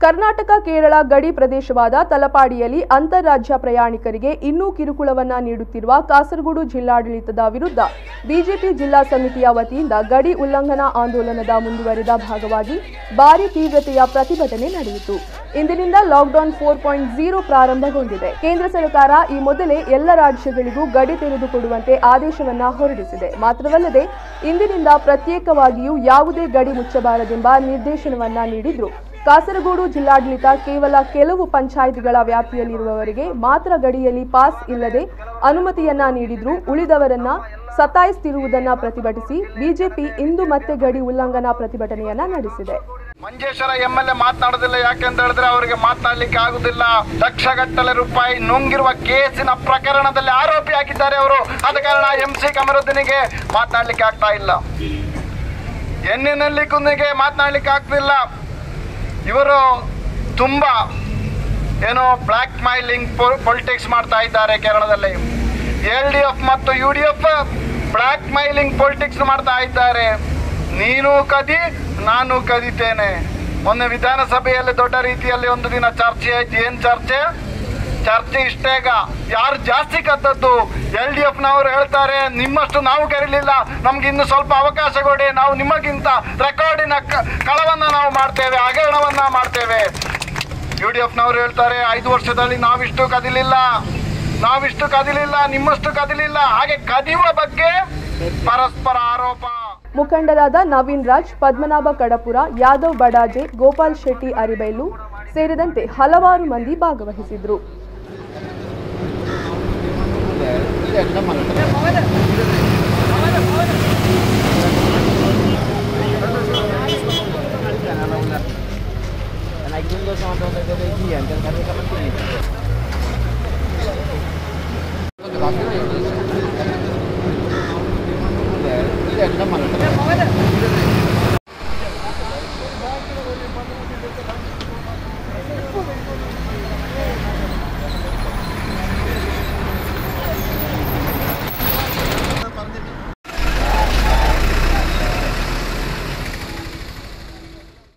ಕರ್ನಾಟಕ ಕೇರಳ ಗಡಿ ಪ್ರದೇಶವಾದ ತಲಪಾಡಿಯಲ್ಲಿ ಅಂತಾರಾಜ್ಯ ಪ್ರಯಾಣಿಕರಿಗೆ ಇನ್ನೂ ಕಿರುಕುಳವನ್ನ ನೀಡುತ್ತಿರುವ ಕಾಸರಗೋಡು ಜಿಲ್ಲಾಡಳಿತದ ವಿರುದ್ಧ ಬಿಜೆಪಿ ಜಿಲ್ಲಾ ಸಮಿತಿಯ ವತಿಯಿಂದ ಗಡಿ ಉಲ್ಲಂಘನಾ ಆಂದೋಲನದ ಮುಂದುವರಿದ ಭಾಗವಾಗಿ ಭಾರಿ ತೀವ್ರತೆಯ ಪ್ರತಿಭಟನೆ ನಡೆಯಿತು। ಇಂದಿನಿಂದ ಲಾಕ್ಡೌನ್ 4.0 ಪ್ರಾರಂಭಗೊಂಡಿದೆ। ಕೇಂದ್ರ ಸರ್ಕಾರ ಈ ಮೊದಲೇ ಎಲ್ಲ ರಾಜ್ಯಗಳಿಗೂ ಗಡಿ ತೆರೆದುಕೊಡುವಂತೆ ಆದೇಶವನ್ನ ಹೊರಡಿಸಿದೆ। ಮಾತ್ರವಲ್ಲದೆ ಇಂದಿನಿಂದ ಪ್ರತ್ಯೇಕವಾಗಿಯೂ ಯಾವುದೇ ಗಡಿ ಮುಚ್ಚಬಾರದೆಂಬ ನಿರ್ದೇಶನವನ್ನ ನೀಡಿದ್ರು। ಕಾಸರಗೋಡು ಜಿಲ್ಲಾಡಳಿತ ಕೇವಲ ಕೆಲವು ಪಂಚಾಯಿತಿಗಳ ವ್ಯಾಪ್ತಿಯಲ್ಲಿರುವವರಿಗೆ ಮಾತ್ರ ಗಡಿಯಲ್ಲಿ ಪಾಸ್ ಇಲ್ಲದೆ ಅನುಮತಿಯನ್ನ ನೀಡಿದ್ರು। ಉಳಿದವರನ್ನ ಸತಾಯಿಸುತ್ತಿರುವುದನ್ನು ಪ್ರತಿಭಟಿಸಿ ಬಿಜೆಪಿ ಇಂದು ಮತ್ತೆ ಗಡಿ ಉಲ್ಲಂಘನಾ ಪ್ರತಿಭಟನೆಯನ್ನ ನಡೆಸಿದೆ। ಮಂಜೇಶ್ವರ ಎಂಎಲ್ಎ ಮಾತನಾಡೋದಿಲ್ಲ, ಯಾಕೆಂತ ಹೇಳಿದ್ರೆ ಅವರಿಗೆ ಮಾತನಾಡಲಿಕ್ಕೆ ಆಗುದಿಲ್ಲ। ಲಕ್ಷಗಟ್ಟಲೆ ರೂಪಾಯಿ ನುಂಗಿರುವ ಕೇಸಿನ ಪ್ರಕರಣದಲ್ಲಿ ಆರೋಪಿಯಾಗಿದ್ದಾರೆ ಅವರು। ಆದ ಕಾರಣ MC ಕಮರುದ್ದೀನಿಗೆ ಮಾತನಾಡಲಿಕ್ಕೆ ಆಗ್ತಾ ಇಲ್ಲ, ಎನ್ನಿನಲ್ಲಿ ಕುಂದಿಗೆ ಮಾತನಾಡಲಿಕ್ಕೆ ಆಗ್ತಿಲ್ಲ। ಇವರು ತುಂಬಾ ಏನೋ ಬ್ಲಾಕ್ ಮೈಲಿಂಗ್ ಪೊಲಿಟಿಕ್ಸ್ ಮಾಡ್ತಾ ಇದ್ದಾರೆ ಕೇರಳದಲ್ಲಿ। LDF ಮತ್ತು UDF ಬ್ಲಾಕ್ ಮೈಲಿಂಗ್ ಪೊಲಿಟಿಕ್ಸ್ ಮಾಡ್ತಾ ಇದ್ದಾರೆ। ನೀನು ಕದಿ ನಾನು ಕದಿತೇನೆ। ಮೊನ್ನೆ ವಿಧಾನಸಭೆಯಲ್ಲಿ ದೊಡ್ಡ ರೀತಿಯಲ್ಲಿ ಒಂದು ದಿನ ಚರ್ಚೆ ಆಯ್ತು। ಏನ್ ಚರ್ಚೆ ಇಷ್ಟೇಗ ಯಾರು ಜಾಸ್ತಿ ಕದ್ದದ್ದು? LDF ನವರು ಹೇಳ್ತಾರೆ ನಿಮ್ಮಷ್ಟು ನಾವು ಕರೀಲಿಲ್ಲ, ನಮ್ಗೆ ಇನ್ನು ಸ್ವಲ್ಪ ಅವಕಾಶ ಕೊಡಿ, ನಾವು ನಿಮಗಿಂತ ರೆಕಾರ್ಡಿನ ಕಳವನ್ನ ನಾವು ಮಾಡ್ತೇವೆ, ಹಗರಣವನ್ನ ಮಾಡ್ತೇವೆ। UDF ನವರು ಹೇಳ್ತಾರೆ 5 ವರ್ಷದಲ್ಲಿ ನಾವಿಷ್ಟು ಕದಿಲಿಲ್ಲ, ನಿಮ್ಮಷ್ಟು ಕದಿಲಿಲ್ಲ। ಹಾಗೆ ಕದಿಯುವ ಬಗ್ಗೆ ಪರಸ್ಪರ ಆರೋಪ। ಮುಖಂಡರಾದ ನವೀನ್ ರಾಜ್, ಪದ್ಮನಾಭ ಕಡಪುರ, ಯಾದವ್ ಬಡಾಜೆ, ಗೋಪಾಲ್ ಶೆಟ್ಟಿ ಅರಿಬೈಲು ಸೇರಿದಂತೆ ಹಲವಾರು ಮಂದಿ ಭಾಗವಹಿಸಿದ್ರು।